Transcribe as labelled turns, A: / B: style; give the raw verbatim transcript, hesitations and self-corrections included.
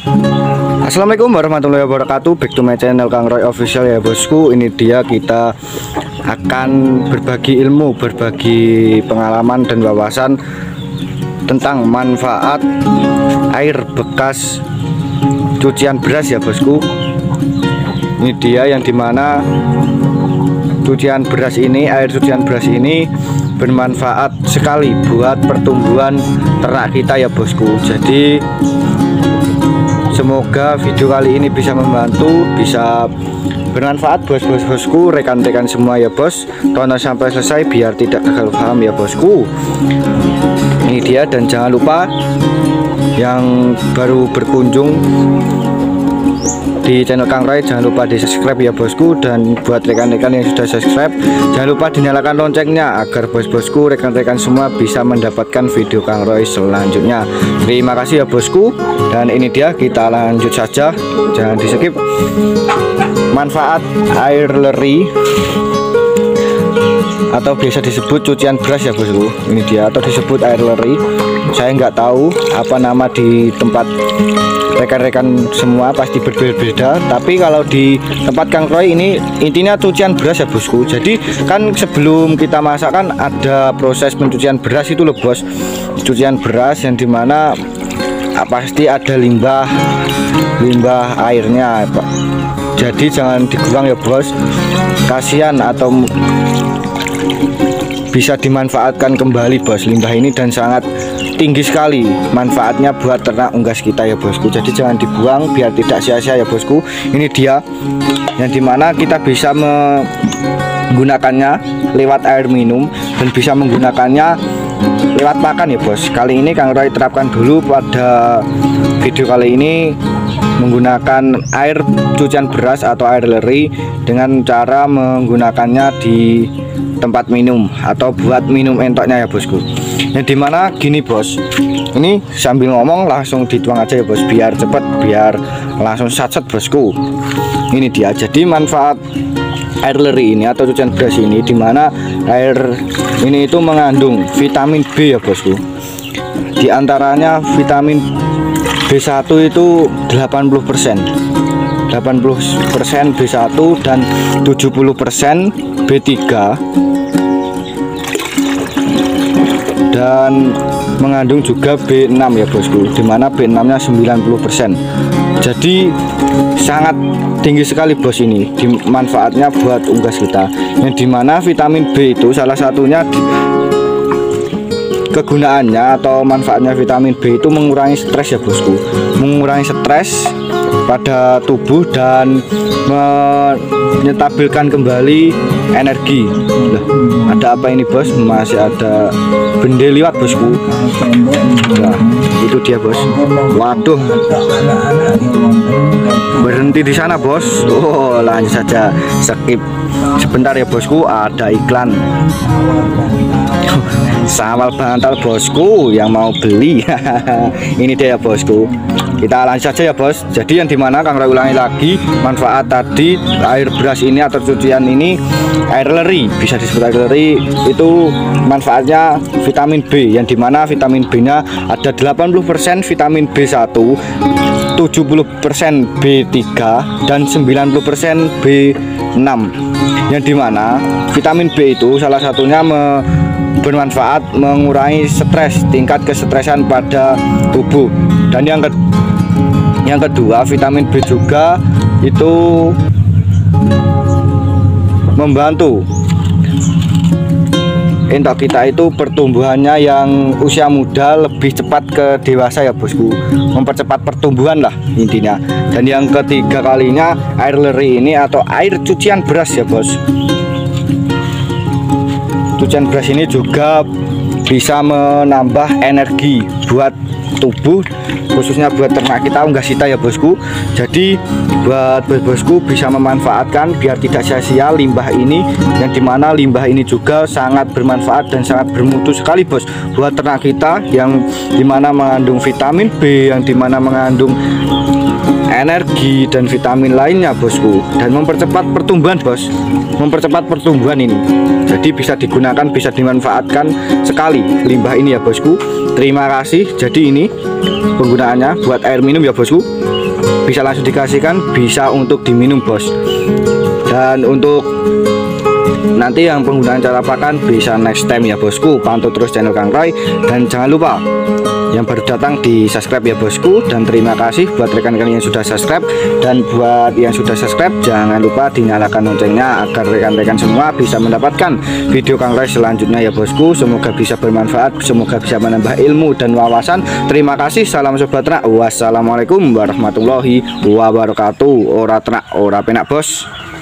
A: Assalamualaikum warahmatullahi wabarakatuh. Back to my channel Kang Roy Official ya bosku. Ini dia, kita akan berbagi ilmu, berbagi pengalaman dan wawasan tentang manfaat air bekas cucian beras ya bosku. Ini dia yang dimana cucian beras ini, air cucian beras ini bermanfaat sekali buat pertumbuhan ternak kita ya bosku. Jadi semoga video kali ini bisa membantu, bisa bermanfaat bos-bos-bosku, rekan-rekan semua ya bos. Tonton sampai selesai biar tidak gagal paham ya bosku. Ini dia, dan jangan lupa yang baru berkunjung di channel Kang Roy, jangan lupa di subscribe ya bosku. Dan buat rekan-rekan yang sudah subscribe, jangan lupa dinyalakan loncengnya agar bos-bosku, rekan-rekan semua bisa mendapatkan video Kang Roy selanjutnya. Terima kasih ya bosku. Dan ini dia, kita lanjut saja, jangan di skip. Manfaat air leri atau biasa disebut cucian beras ya bosku. Ini dia, atau disebut air leri. Saya nggak tahu apa nama di tempat rekan-rekan semua, pasti berbeda-beda. Tapi kalau di tempat Kang Roy ini intinya cucian beras ya bosku. Jadi kan sebelum kita masak kan ada proses pencucian beras itu loh bos. Cucian beras yang dimana pasti ada limbah limbah airnya Pak. Jadi jangan dibuang ya bos, kasihan, atau bisa dimanfaatkan kembali bos limbah ini, dan sangat tinggi sekali manfaatnya buat ternak unggas kita ya bosku. Jadi jangan dibuang biar tidak sia-sia ya bosku. Ini dia yang dimana kita bisa menggunakannya lewat air minum dan bisa menggunakannya lewat makan ya bos. Kali ini Kang Roy terapkan dulu pada video kali ini menggunakan air cucian beras atau air leri dengan cara menggunakannya di tempat minum atau buat minum entoknya ya bosku. Yang dimana gini bos, ini sambil ngomong langsung dituang aja ya bos, biar cepet, biar langsung sat-sat bosku. Ini dia, jadi manfaat air leri ini atau cucian beras ini, dimana air ini itu mengandung vitamin B ya bosku. Di antaranya vitamin B satu itu delapan puluh persen delapan puluh persen B satu dan tujuh puluh persen B tiga, dan mengandung juga B enam ya bosku, dimana B enam nya sembilan puluh persen. Jadi sangat tinggi sekali bos ini di manfaatnya buat unggas kita, yang dimana vitamin B itu salah satunya di, kegunaannya atau manfaatnya vitamin B itu mengurangi stres ya bosku, mengurangi stres pada tubuh dan menyetabilkan kembali energi. Nah, ada apa ini bos? Masih ada benda liwat bosku. Nah, itu dia bos. Waduh, berhenti di sana bos. Oh, lanjut saja, skip sebentar ya bosku, ada iklan. Sawal bantal bosku yang mau beli. Ini dia ya bosku, kita lanjut saja ya bos. Jadi yang dimana Kang Roy ulangi lagi, manfaat tadi air beras ini atau cucian ini, air leri, bisa disebut air leri, itu manfaatnya vitamin B, yang dimana vitamin B nya ada delapan puluh persen vitamin B satu, tujuh puluh persen B tiga, dan sembilan puluh persen B enam. Yang dimana vitamin B itu salah satunya me bermanfaat mengurangi stres, tingkat kesetresan pada tubuh. Dan yang ke yang kedua, vitamin B juga itu membantu entok kita itu pertumbuhannya yang usia muda lebih cepat ke dewasa ya bosku, mempercepat pertumbuhan lah intinya. Dan yang ketiga kalinya, air leri ini atau air cucian beras ya bos, cucian beras ini juga bisa menambah energi buat tubuh, khususnya buat ternak kita unggas kita ya bosku. Jadi buat bos-bosku bisa memanfaatkan biar tidak sia-sia limbah ini, yang dimana limbah ini juga sangat bermanfaat dan sangat bermutu sekali bos buat ternak kita, yang dimana mengandung vitamin B, yang dimana mengandung energi dan vitamin lainnya bosku, dan mempercepat pertumbuhan bos, mempercepat pertumbuhan ini. Jadi bisa digunakan, bisa dimanfaatkan sekali limbah ini ya bosku. Terima kasih. Jadi ini penggunaannya buat air minum ya bosku, bisa langsung dikasihkan, bisa untuk diminum bos. Dan untuk nanti yang penggunaan cara pakan bisa next time ya bosku. Pantau terus channel Kang Roy, dan jangan lupa yang baru datang di subscribe ya bosku. Dan terima kasih buat rekan-rekan yang sudah subscribe, dan buat yang sudah subscribe jangan lupa dinyalakan loncengnya agar rekan-rekan semua bisa mendapatkan video Kang Roy selanjutnya ya bosku. Semoga bisa bermanfaat, semoga bisa menambah ilmu dan wawasan. Terima kasih, salam sobat ternak, wassalamualaikum warahmatullahi wabarakatuh. Ora ternak ora penak bos.